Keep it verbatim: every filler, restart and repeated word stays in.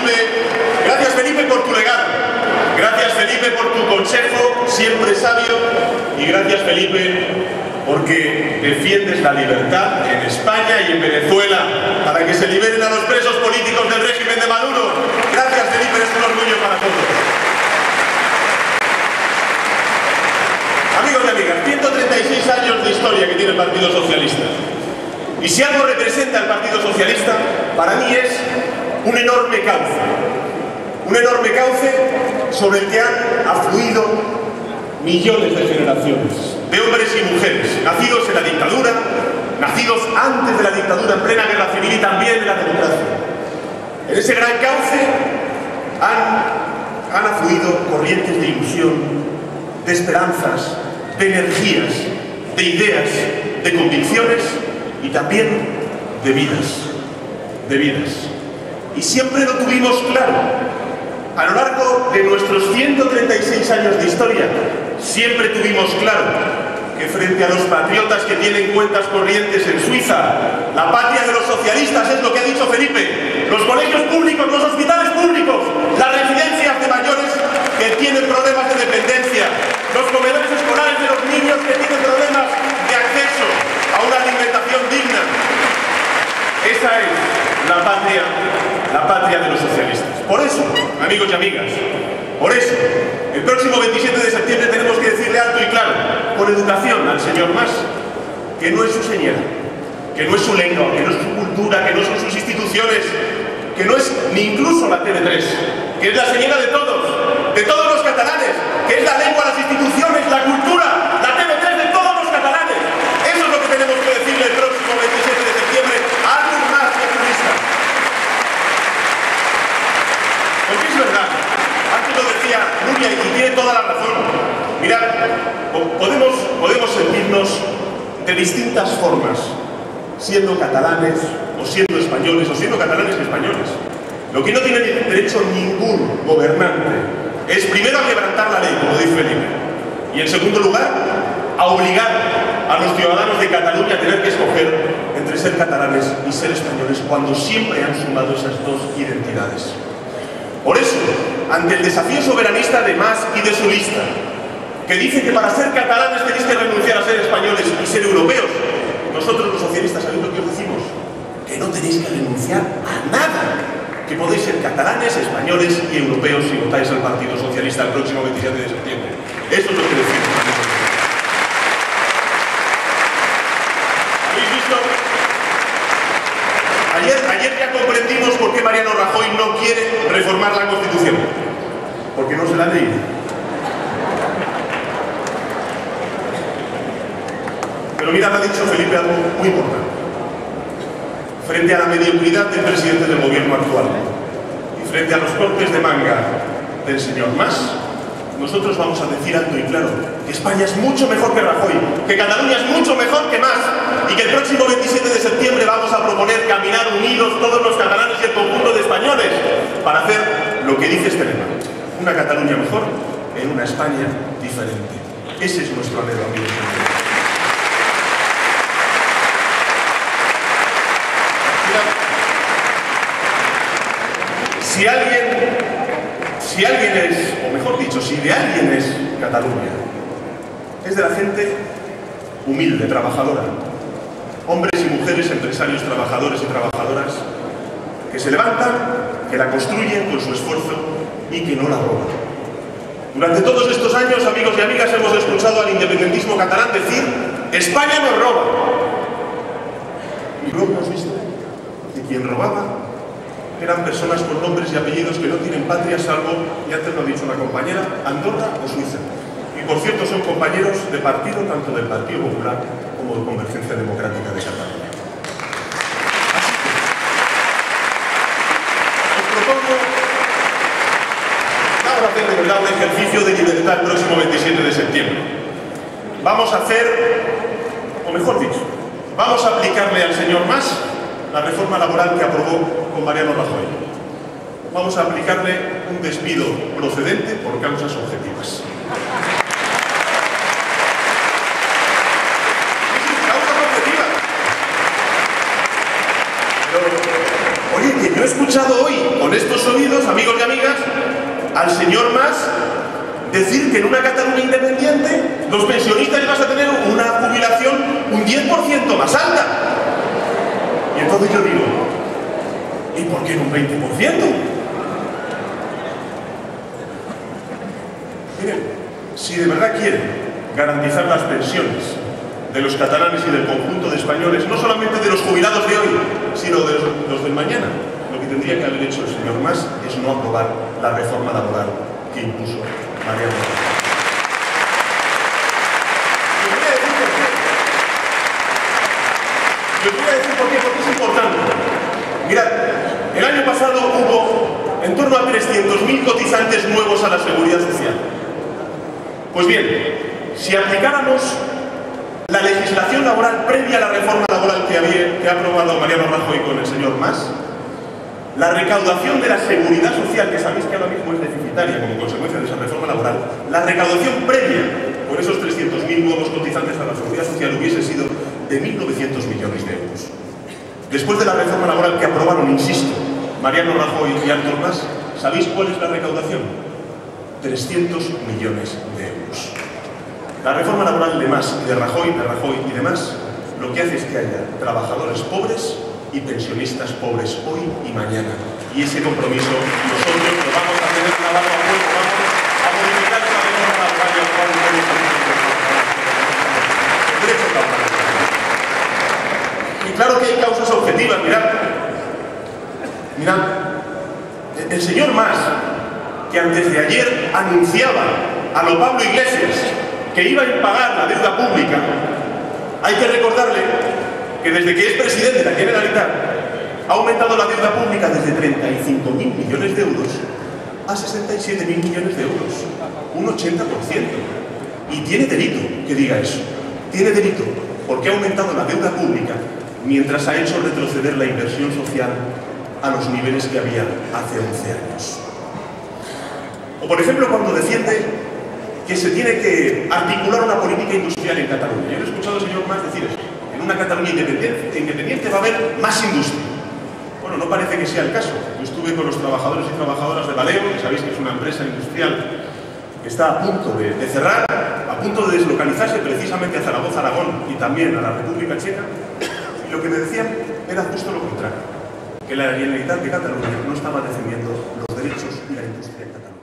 Felipe, gracias Felipe por tu legado, gracias Felipe por tu consejo, siempre sabio, y gracias Felipe porque defiendes la libertad en España y en Venezuela para que se liberen a los presos políticos del régimen de Maduro. Gracias Felipe, eres un orgullo para todos. Amigos y amigas, ciento treinta y seis años de historia que tiene el Partido Socialista. Y si algo representa el Partido Socialista, para mí es un enorme cauce. Un enorme cauce sobre el que han afluido millones de generaciones, de hombres y mujeres, nacidos en la dictadura, nacidos antes de la dictadura, en plena guerra civil y también en la democracia. En ese gran cauce han, han afluido corrientes de ilusión, de esperanzas, de energías, de ideas, de convicciones y también de vidas, de vidas. Y siempre lo tuvimos claro. A lo largo de nuestros ciento treinta y seis años de historia, siempre tuvimos claro que frente a los patriotas que tienen cuentas corrientes en Suiza, la patria de los socialistas es lo que ha dicho Felipe, los colegios públicos, los hospitales públicos, las residencias de mayores que tienen problemas de dependencia, los comedores escolares de los niños que tienen problemas de acceso a una alimentación digna. Esa es la patria, la patria de los socialistas. Por eso, amigos y amigas, por eso, el próximo veintisiete de septiembre tenemos que decirle alto y claro, con educación al señor Mas, que no es su señora, que no es su lengua, que no es su cultura, que no son sus instituciones, que no es ni incluso la T V tres, que es la señora de todos, de todos los catalanes, que es la lengua, las instituciones, la cultura, la T V tres de todos los catalanes. Eso es lo que tenemos que decirle el próximo veintisiete de septiembre a Artur Mas y a su lista. Porque es verdad, antes lo decía Nuria y tiene toda la razón. Mirad, podemos, podemos sentirnos de distintas formas, siendo catalanes o siendo españoles o siendo catalanes y españoles. Lo que no tiene derecho ningún gobernante es primero a quebrantar la ley, como dice Felipe, y en segundo lugar a obligar a los ciudadanos de Cataluña a tener que escoger entre ser catalanes y ser españoles cuando siempre han sumado esas dos identidades. Por eso, ante el desafío soberanista de Mas y de su lista, que dice que para ser catalanes tenéis que renunciar a ser españoles y ser europeos, nosotros los socialistas, ¿sabéis lo que os decimos? Que no tenéis que renunciar a nada, que podéis ser catalanes, españoles y europeos si votáis al Partido Socialista el próximo veintisiete de septiembre. Eso es lo que decimos. ¿Habéis visto? Ayer, ayer ya comprendimos por qué Mariano Rajoy no quiere reformar la Constitución. Porque no se la ha leído. Pero mirad, ha dicho Felipe algo muy importante. Frente a la mediocridad del presidente del gobierno actual y frente a los cortes de manga del señor Mas, nosotros vamos a decir alto y claro que España es mucho mejor que Rajoy, que Cataluña es mucho mejor que Mas y que el próximo veintisiete de septiembre vamos a proponer caminar unidos todos los catalanes y el conjunto de españoles para hacer lo que dice este lema: una Cataluña mejor en una España diferente. Ese es nuestro anhelo, amigos. Si alguien, si alguien es, o mejor dicho, si de alguien es Cataluña, es de la gente humilde, trabajadora, hombres y mujeres, empresarios, trabajadores y trabajadoras, que se levantan, que la construyen con su esfuerzo y que no la roban. Durante todos estos años, amigos y amigas, hemos escuchado al independentismo catalán decir: España nos roba. Y luego hemos visto que quien robaba eran personas con nombres y apellidos que no tienen patria salvo, y antes lo ha dicho una compañera, Andorra o Suiza. Y por cierto son compañeros de partido tanto del Partido Popular como de Convergencia Democrática de Cataluña. Así que os propongo, vamos a hacer de verdad un ejercicio de libertad el próximo veintisiete de septiembre. Vamos a hacer, o mejor dicho, vamos a aplicarle al señor Mas la reforma laboral que aprobó con Mariano Rajoy. Vamos a aplicarle un despido procedente por causas objetivas. Causas objetivas. Pero, oye, que yo escucho escuchado hoy con estos oídos, amigos y amigas, al señor Mas decir que en una Cataluña independiente los pensionistas van a tener una jubilación un diez por ciento más alta. Y entonces yo digo, ¿y por qué no un veinte por ciento? Miren, si de verdad quieren garantizar las pensiones de los catalanes y del conjunto de españoles, no solamente de los jubilados de hoy, sino de los, los del mañana, lo que tendría que haber hecho el señor Mas es no aprobar la reforma laboral que impuso Mariano Rajoy. Les voy a decir por qué, porque es importante. Mirad, el año pasado hubo en torno a trescientos mil cotizantes nuevos a la Seguridad Social. Pues bien, si aplicáramos la legislación laboral previa a la reforma laboral que, había, que ha aprobado Mariano Rajoy con el señor Mas, la recaudación de la Seguridad Social, que sabéis que ahora mismo es deficitaria como consecuencia de esa reforma laboral, la recaudación previa por esos trescientos mil nuevos cotizantes a la Seguridad Social hubiese sido de mil novecientos millones de euros. Después de la reforma laboral que aprobaron, insisto, Mariano Rajoy y Artur Mas, ¿sabéis cuál es la recaudación? trescientos millones de euros. La reforma laboral de Mas y de Rajoy, de Rajoy y demás, lo que hace es que haya trabajadores pobres y pensionistas pobres hoy y mañana. Y ese compromiso nosotros lo vamos a tener clavado a fuego, vamos a modificar esa reforma laboral y a actuar en el derecho laboral. Y claro que hay causas objetivas, mirad. Mirad, el señor Mas, que antes de ayer anunciaba a lo Pablo Iglesias que iba a impagar la deuda pública, hay que recordarle que desde que es presidente de la Generalitat ha aumentado la deuda pública desde treinta y cinco mil millones de euros a sesenta y siete mil millones de euros, un ochenta por ciento. Y tiene delito que diga eso, tiene delito, porque ha aumentado la deuda pública mientras ha hecho retroceder la inversión social a los niveles que había hace once años. O por ejemplo cuando defiende que se tiene que articular una política industrial en Cataluña. Yo he escuchado al señor Mas decir eso. En una Cataluña independiente, independiente va a haber más industria. Bueno, no parece que sea el caso. Yo estuve con los trabajadores y trabajadoras de Valeo, que sabéis que es una empresa industrial que está a punto de, de cerrar, a punto de deslocalizarse precisamente a Zaragoza, Aragón y también a la República Checa. Y lo que me decían era justo lo contrario, que la Generalitat de Cataluña no estaba defendiendo los derechos y la industria en Cataluña.